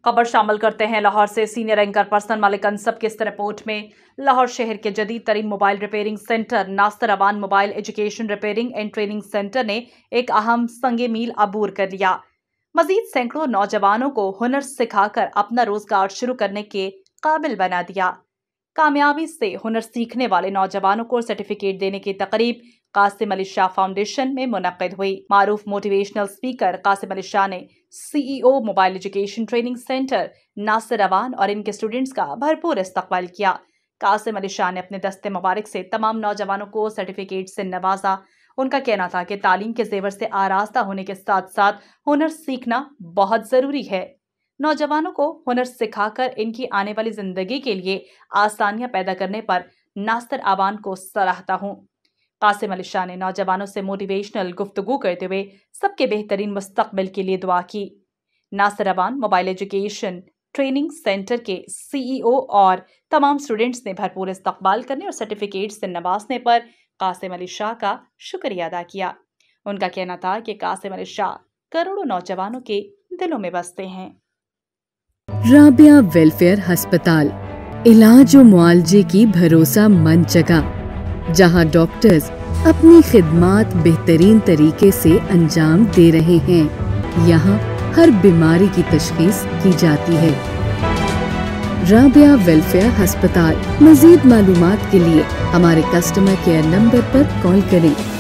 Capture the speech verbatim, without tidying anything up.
खबर शामिल करते हैं लाहौर से। Senior anchor person Malik Ansab की इस रिपोर्ट में लाहौर शहर के जदीद तरीन mobile repairing centre Nasir Awan mobile education repairing and training centre ने एक अहम संगे मील अबूर कर लिया। मजीद सैकड़ों नौजवानों को हुनर सिखाकर अपना रोजगार शुरू करने के काबिल बना दिया। कामयाबी से हुनर सीखने वाले नौजवानों को सर्टिफिकेट देने की तकरीब कासिम अली शाह फाउंडेशन में मुनक्किद हुई। मारूफ मोटिवेशनल स्पीकर कासिम अली शाह ने CEO mobile education training centre Nasir Awan और इनके स्टूडेंट्स का भरपूर इस्तकबाल किया। कासिम अली शाह ने अपने दस्ते मुबारक से तमाम नौजवानों को सर्टिफिकेट से नवाजा। उनका कहना था कि तालीम के जेवर से आरास्ता होने के साथ साथ हुनर सीखना बहुत ज़रूरी है। नौजवानों को हुनर सिखाकर इनकी आने वाली जिंदगी के लिए आसानियां पैदा करने पर नासिर अवान को सराहता हूँ। कासिम अली शाह ने नौजवानों से मोटिवेशनल गुफ्तगू करते हुए सबके बेहतरीन मुस्तकबिल के लिए दुआ की। Nasir Awan mobile education training centre के सीईओ और तमाम स्टूडेंट्स ने भरपूर इस्तकबाल करने और सर्टिफिकेट से नवाजने पर कासिम अली शाह का शुक्रिया अदा किया। उनका कहना था कि कासिम अली शाह करोड़ों नौजवानों के दिलों में बसते हैं। राबिया वेलफेयर अस्पताल, इलाज और मुआलजे की भरोसा मंद जगह, जहां डॉक्टर्स अपनी खिदमात बेहतरीन तरीके से अंजाम दे रहे हैं। यहाँ हर बीमारी की तशखीस की जाती है। राबिया वेलफेयर अस्पताल। मजीद मालूमात के लिए हमारे कस्टमर केयर नंबर पर कॉल करें।